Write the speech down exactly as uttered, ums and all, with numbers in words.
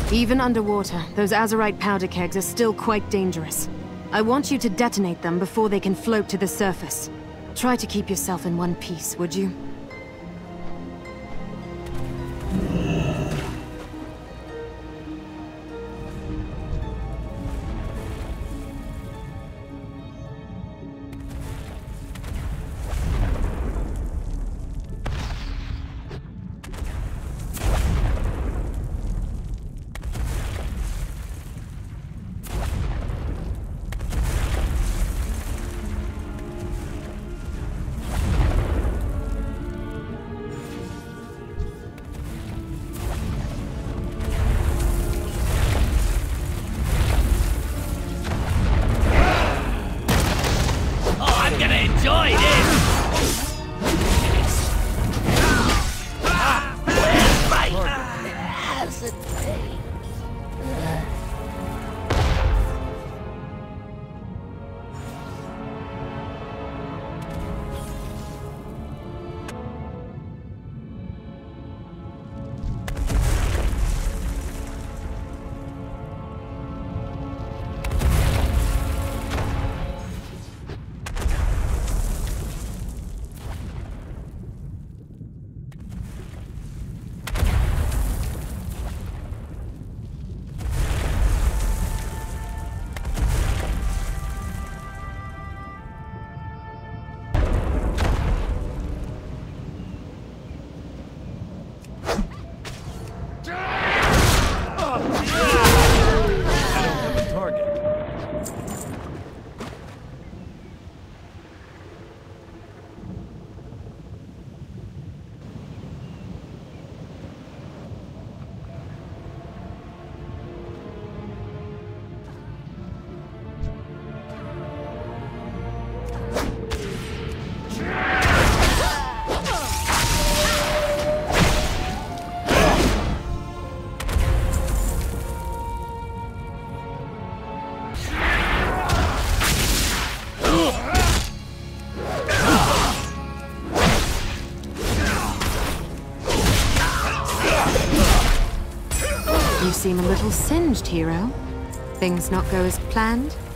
Even underwater, those Azerite powder kegs are still quite dangerous. I want you to detonate them before they can float to the surface. Try to keep yourself in one piece, would you? Enjoy this! Right! Has it paid? You seem a little singed, hero. Things not go as planned?